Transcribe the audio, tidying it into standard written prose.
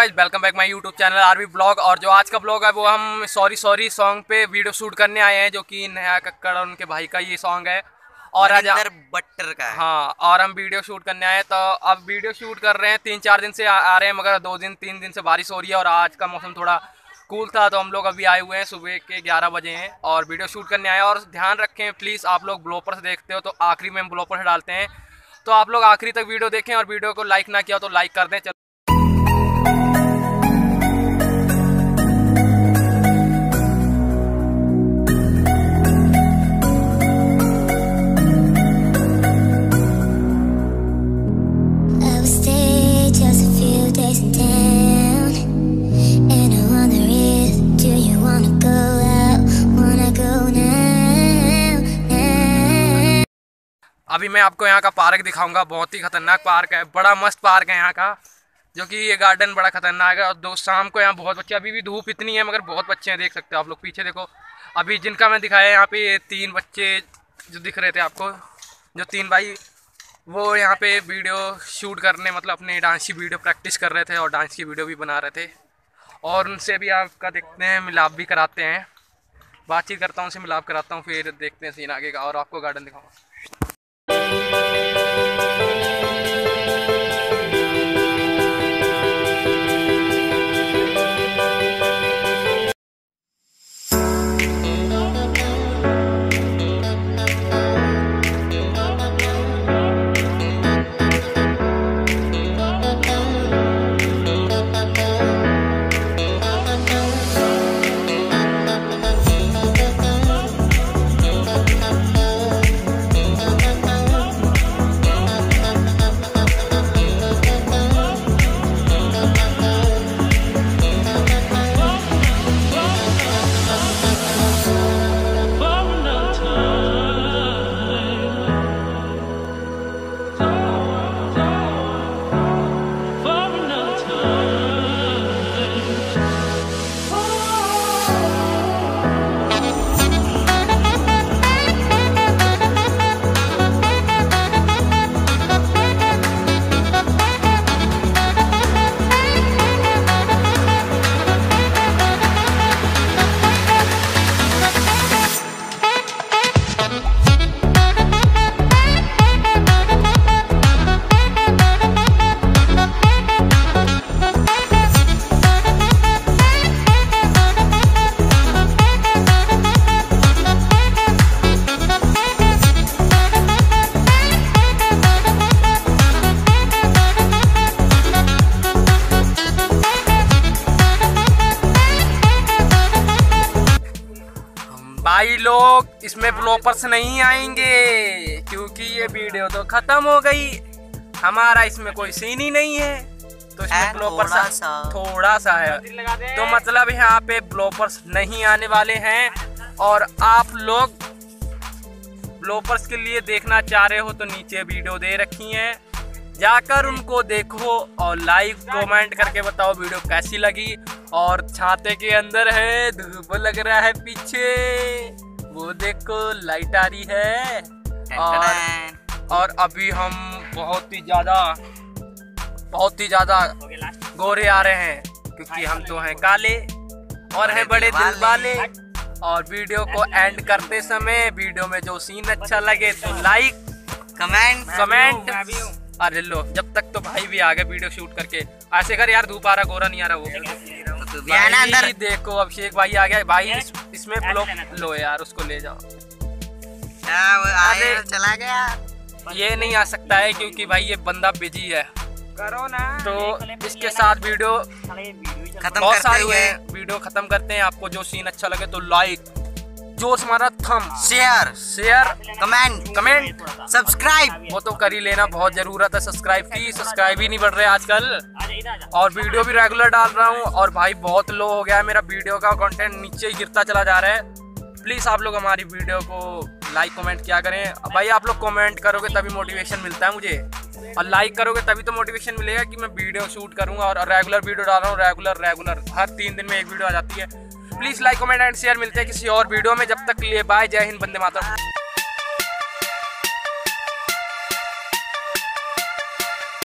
Guys, welcome back my YouTube channel Aarvi vlog. और जो आज का ब्लॉग है वो हम सॉरी सॉरी सॉन्ग पे वीडियो शूट करने आए हैं, जो कि नेहा कक्कड़ और उनके भाई का ये सॉन्ग है और आज बट्टर का है। हाँ, और हम वीडियो शूट करने आए तो अब वीडियो शूट कर रहे हैं। 3-4 दिन से आ रहे हैं, मगर 2-3 दिन से बारिश हो रही है और आज का मौसम थोड़ा कूल था, तो हम लोग अभी आए हुए हैं। सुबह के 11 बजे हैं और वीडियो शूट करने आए। और ध्यान रखें प्लीज़, आप लोग ब्लॉपर्स देखते हो तो आखिरी में हम ब्लॉपर्स डालते हैं, तो आप लोग आखिरी तक वीडियो देखें और वीडियो को लाइक ना किया तो लाइक कर दें। अभी मैं आपको यहाँ का पार्क दिखाऊंगा। बहुत ही खतरनाक पार्क है, बड़ा मस्त पार्क है यहाँ का, जो कि ये गार्डन बड़ा खतरनाक है। और शाम को यहाँ बहुत बच्चे, अभी भी धूप इतनी है मगर बहुत बच्चे हैं, देख सकते हो आप लोग पीछे देखो। अभी जिनका मैं दिखाया यहाँ पे ये 3 बच्चे जो दिख रहे थे आपको, जो 3 भाई, वो यहाँ पे वीडियो शूट करने मतलब अपने डांस की वीडियो प्रैक्टिस कर रहे थे और डांस की वीडियो भी बना रहे थे। और उनसे भी आपका देखते हैं, मिलाप भी कराते हैं, बातचीत करता हूँ, उनसे मिलाप कराता हूँ, फिर देखते हैं सीन आगे का और आपको गार्डन दिखाऊँगा। भाई लोग, इसमें ब्लॉपर्स नहीं आएंगे क्योंकि ये वीडियो तो खत्म हो गई, हमारा इसमें कोई सीन ही नहीं है, तो इसमें ब्लॉपर्स थोड़ा सा है, तो मतलब यहाँ पे ब्लॉपर्स नहीं आने वाले हैं। और आप लोग ब्लॉपर्स के लिए देखना चाह रहे हो तो नीचे वीडियो दे रखी है, जाकर उनको देखो और लाइक कमेंट करके बताओ वीडियो कैसी लगी। और छाते के अंदर है, धूप लग रहा है पीछे, वो देखो लाइट आ रही है। और अभी हम बहुत ही ज्यादा गोरे आ रहे हैं क्योंकि हम तो हैं काले और हैं बड़े दिल वाले। और वीडियो को एंड करते समय वीडियो में जो सीन अच्छा लगे तो लाइक कमेंट। अरे लो, जब तक तो भाई भी आ गए वीडियो शूट करके। ऐसे कर यार, धूप आ रहा, गोरा नहीं आ रहा वो भाई, देखो अभिषेक भाई आ गया भाई, इसमें ब्लॉक लो यार, उसको ले जाओ। अरे चला गया, ये नहीं आ सकता है क्योंकि भाई ये बंदा बिजी है, करो ना। तो इसके साथ वीडियो खत्म करते हैं। आपको जो सीन अच्छा लगे तो लाइक, जो हमारा थम शेयर कमेंट सब्सक्राइब वो तो कर ही लेना, बहुत जरूरत है सब्सक्राइब की। सब्सक्राइब ही नहीं बढ़ रहे आजकल, और वीडियो भी रेगुलर डाल रहा हूँ। और भाई बहुत लो हो गया है मेरा वीडियो का कंटेंट, नीचे ही गिरता चला जा रहा है। प्लीज़ आप लोग हमारी वीडियो को लाइक कमेंट किया करें भाई। आप लोग कमेंट करोगे तभी मोटिवेशन मिलता है मुझे, और लाइक करोगे तभी तो मोटिवेशन मिलेगा कि मैं वीडियो शूट करूँगा। और रेगुलर वीडियो डाल रहा हूँ, रेगुलर हर 3 दिन में एक वीडियो आ जाती है। Please like comment and share. मिलते हैं किसी और वीडियो में, जब तक के लिए बाय, जय हिंद, वंदे मातरम।